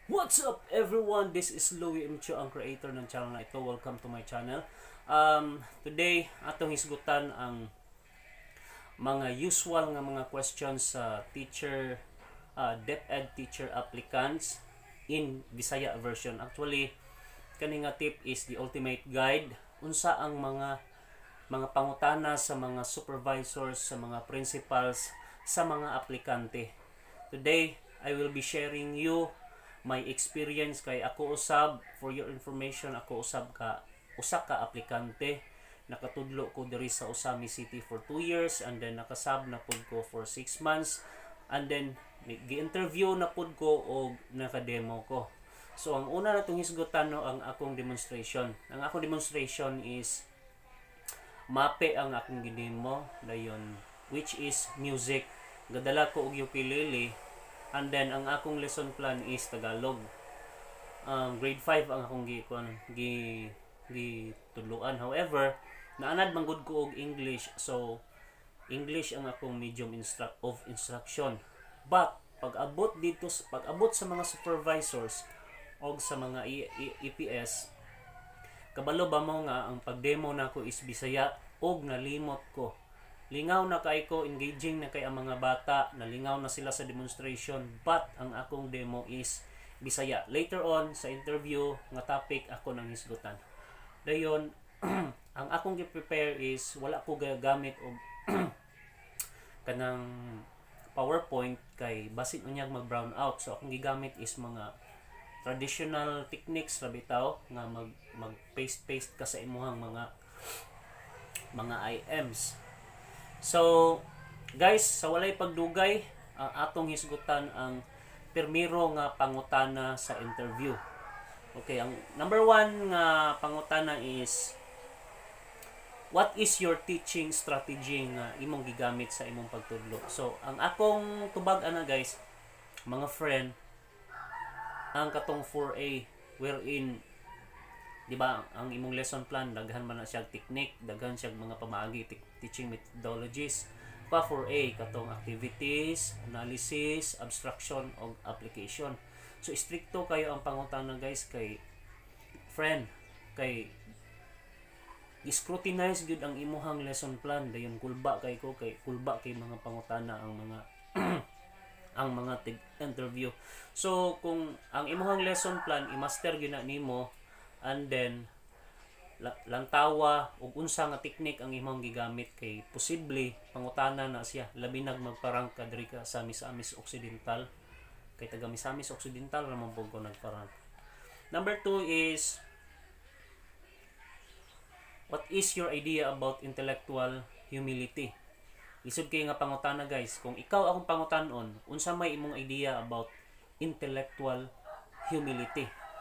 What's up everyone? This is Louie Imcho, ang creator ng channel na ito. Welcome to my channel. Today, atong hisgutan ang mga usual nga mga questions sa teacher, Deped teacher applicants in Bisaya version. Actually, kani nga tip is the ultimate guide. Unsa ang mga pangutana sa mga supervisors, sa mga principals, sa mga aplikante. Today, I will be sharing you my experience kay ako usab, for your information, ako usab ka usa ka aplikante. Nakatudlo ko diri sa Usami City for 2 years and then nakasab na pud ko for 6 months and then gi-interview na pud ko o naka-demo ko. So ang una natong hisgutan no ang akong demonstration. Ang akong demonstration is mape ang akong gidemo dayon, which is music. Gadala ko og ukulele. And then, ang akong lesson plan is Tagalog. Grade 5 ang akong gitudluan. However, naanad manggod ko og English. So, English ang akong medium of instruction. But, pag-abot sa mga supervisors o sa mga EPS, kabalo ba mo nga ang pag-demo na ko is Bisaya og nalimot ko. Lingaw na kay ko, engaging na kay ang mga bata, nalingaw na sila sa demonstration, but ang akong demo is Bisaya. Later on, sa interview, nga topic, ako nang hisgutan. Dayon, ang akong gi-prepare is, wala ko gagamit o kanang PowerPoint kay basit unyag mag-brown out. So, akong gigamit is mga traditional techniques, rabitaw, nga mag-paste-paste ka sa imuhang mga IMs. So, guys, sa walay pagdugay, atong hisgutan ang permiro nga pangutana sa interview. Okay, ang number 1 nga pangutana is, what is your teaching strategy nga imong gigamit sa imong pagtudlo? So, ang akong tubag ana guys, mga friend, ang katong 4A wherein, di ba, ang imong lesson plan daghan man na siya technique, daghan siya mga pamaagi teaching methodologies. Pa 4A katong activities, analysis, abstraction og application. So stricto kayo ang pangutana guys kay friend, kay scrutinize gyud ang imuhang lesson plan dayon kulba kay mga pangutana ang mga ang mga interview. So kung ang imuhang lesson plan i-master gyud na nimo, and then lantawa ug unsa nga technique ang imong gigamit kay posible pangutana na siya labi nag magparang ka diri ka sa Misamis Occidental, kay taga Misamis Occidental ra man pud ko nagparang. Number 2 is, what is your idea about intellectual humility? Lisod kay nga pangutana guys, kung ikaw akong pangutanon, unsa may imong idea about intellectual humility?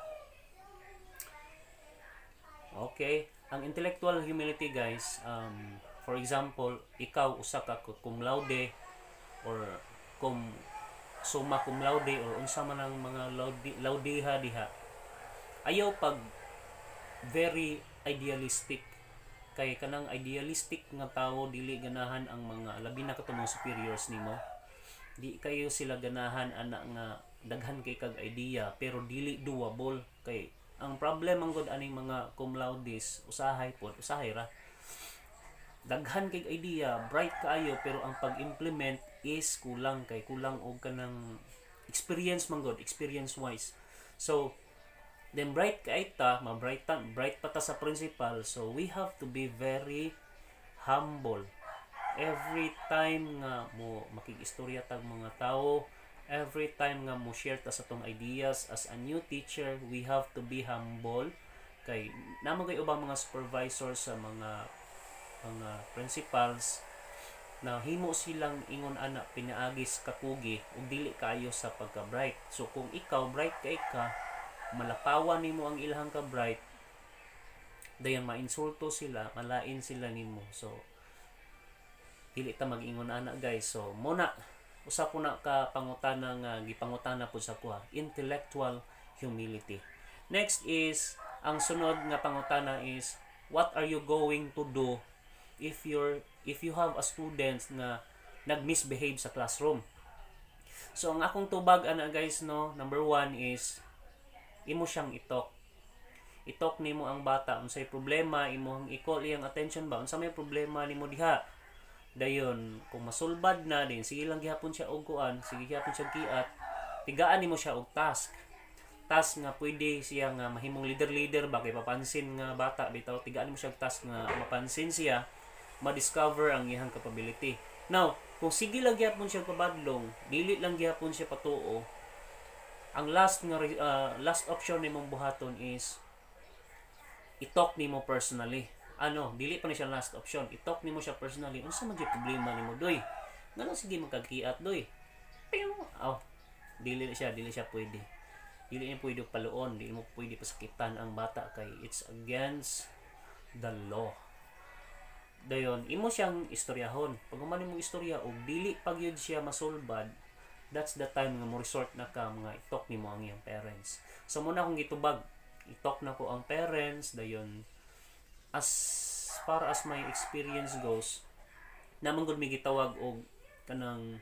Okay, ang intellectual humility guys, for example, ikaw usa ka cum laude or summa cum laude or unsa man ang mga laudeha diha. Ayaw pag very idealistic, kay kanang idealistic nga tawo dili ganahan ang mga labi na katong superiors nimo. Di kayo sila ganahan ana nga daghan kay kag idea pero dili doable. Kay ang problem ang gud aning mga cum laudes, usahay ra. Daghan kay idea, bright kaayo pero ang pag-implement is kulang og kanang experience man gud, experience wise. So then bright kay ta, bright pa ta sa principal, so we have to be very humble. Every time nga mo makig-istorya tag mga tao, every time nga mo share ta sa tong ideas as a new teacher, we have to be humble. Kay namo kay ubang mga supervisors sa mga principals na himo silang ingon ana pinaagis kakugi ug dili kaayo sa pagka bright. So kung ikaw bright kay ka, malapawan nimo ang ilahang ka bright, dayon mainsulto sila, malain sila nimo. So dili ta mag-ingon ana guys. So muna usa po na ka pangutana nga gipangutana po sa kuha, intellectual humility. Next is, ang sunod nga pangutana is, what are you going to do if you have a student nga nag-misbehave sa classroom? So ang akong tubag ana guys no, number 1 is imo siyang itok nimo ang bata unsay problema, imong i-call iyang attention ba unsa may problema nimo diha. Dayon kung masulbad na din sige lang gihapon siya og kuan, sige gihapon siya giat, tigaan nimo siya og task nga pwede siya nga mahimong leader ba kay papansin nga bata bitaw, tigaan mo siya og task nga mapansin siya, ma-discover ang iyang capability. Now kung sige lang gyapon siya pabadlong, dili lang gyapon siya patuo, ang last option nimong buhaton is i-talk nimo personally. Dili pa ni siya last option. I-talk nimo siya personally. Unsa man gyud problema nimo, doy? Ngano sige magkagiat, doy? Dili siya pwede. Dili niya pwede paluon, dili mo pwede pasakitan ang bata kay it's against the law. Dayon, imo siyang istoryahon. Pag man imong istorya og dili pag yun siya masulbad, that's the time nga mo resort na ka mga i-talk nimo ang iyang parents. So muna akong gitubag, i-talk na ko ang parents. Dayon, as far as my experience goes, naman gud mi gitawag og kanang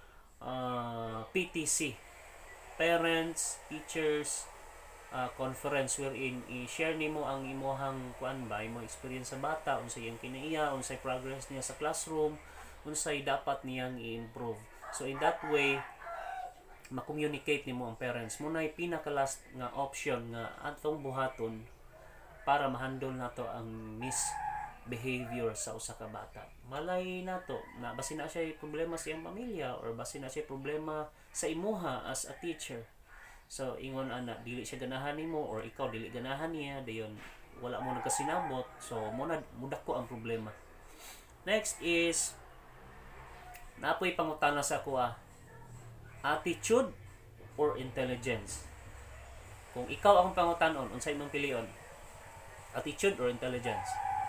PTC, parents teachers conference, wherein i-share nimo ang imohang kuan ba, imong experience sa bata, unsay iyang kinaiya, unsay progress niya sa classroom, unsay dapat niyang i-improve. So in that way ma-communicate nimo ang parents. Munay pinaka last nga option nga atong buhaton para ma-handle nato ang misbehavior sa usa ka bata. Malay nato na basin na siya problema sa iyang pamilya or basin na siya problema sa imuha as a teacher. So ingon ana dili siya ganahan nimo or ikaw dili ganahan niya, dayon wala mo nagkasinabot, so mudako ang problema. Next is napoy pangutana sa kuha, attitude or intelligence. Kung ikaw akong pangutanon, unsay imong pilion? Attitude or intelligence?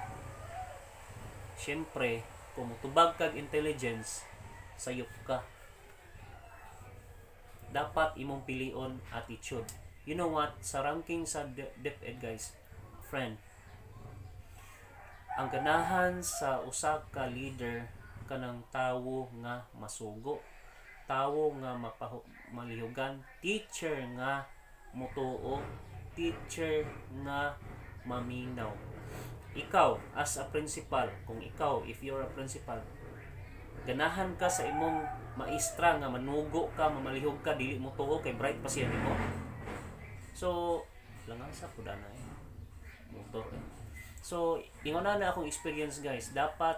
Siyempre, kung mutubag kag intelligence, sayop ka. Dapat imong pilion attitude. You know what? Sa ranking sa Deped guys, friend, ang ganahan sa usa ka leader kanang tawo nga masugo, tawo nga malihugan, teacher nga mutuo, teacher nga maminaw. Ikaw as a principal, if you're a principal, ganahan ka sa imong maestra nga manugo ka, mamalihog ka, dili mo tuo kay bright pa siya nimo. So langan sa pudana motor. So ingon na akong experience guys, dapat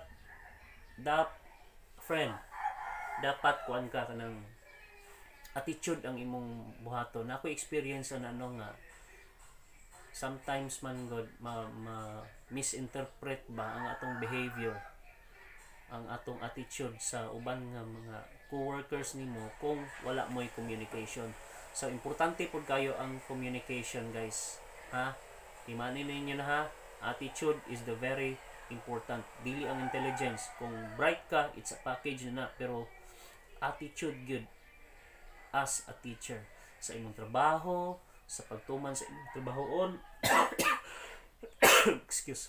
kuan ka kanang attitude ang imong buhaton. Ako experience na nga sometimes man god misinterpret ba ang atong behavior, ang atong attitude sa uban nga mga co-workers nimo kung wala mo'y communication. So importante pud kayo ang communication guys, ha? Imanin ninyo na ha, attitude is the very important, dili ang intelligence. Kung bright ka, it's a package na, pero attitude good as a teacher sa imong trabaho, sa pagtuman sa imong trabahoon. Excuse.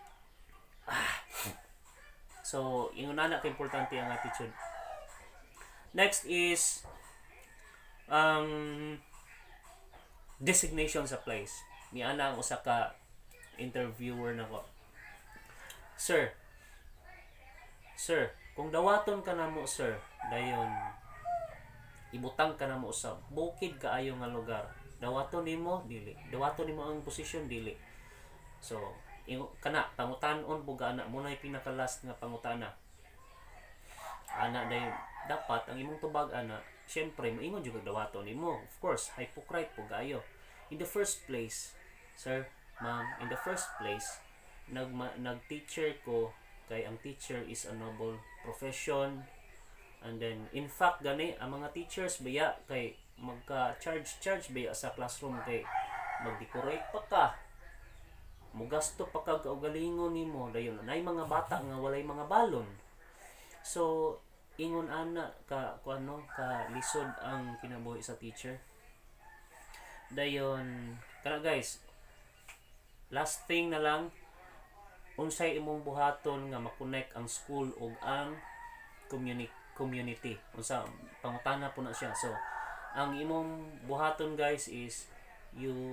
So ingon na ka importante ang attitude. Next is designation sa place. Niana ang usa ka interviewer nako. Sir, kung dawaton ka na mo sir, dayon ibutang ka na mo sa bukid kaayo nga lugar, dawaton nimo dili, dawaton nimo ang posisyon dili. So kana pangutanon buga ana mo nay pinaka last nga pangutana ana dayon, dapat ang imong tubag ana syempre moingon jud dawaton nimo. Of course hypocrite po gayo. In the first place sir, ma'am, in the first place nag-teacher ko kay ang teacher is a noble profession, and then in fact gani ang mga teachers baya kay magka-charge baya sa classroom kay mag-decorate pa ka, mugasto pa ka kaugalingon nimo, dayon nay mga bata nga walay mga balon. So ingon ana ka lisod ang kinabuhi sa teacher. Dayon kana guys, last thing na lang, unsay imong buhaton nga makonect ang school ug ang community. Unsa pangutana po na siya. So ang imong buhaton guys is you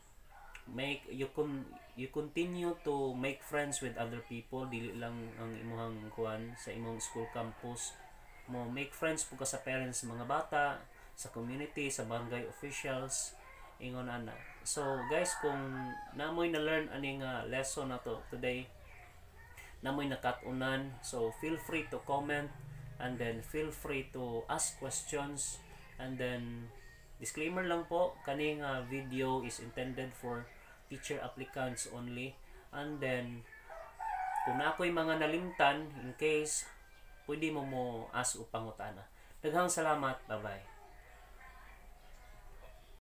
you continue to make friends with other people, dili lang ang imong kuan sa imong school campus. Mo make friends po ka sa parents sa mga bata, sa community, sa barangay officials, ingon ana. So guys, kung namoy na learn aning lesson na to today, namoy nakatunan, so feel free to comment, and then feel free to ask questions. And then disclaimer lang po, kaning video is intended for teacher applicants only. And then kung na ako'y mga nalimtan, in case, pwede mo ask upang utana. Daghang salamat. Bye bye.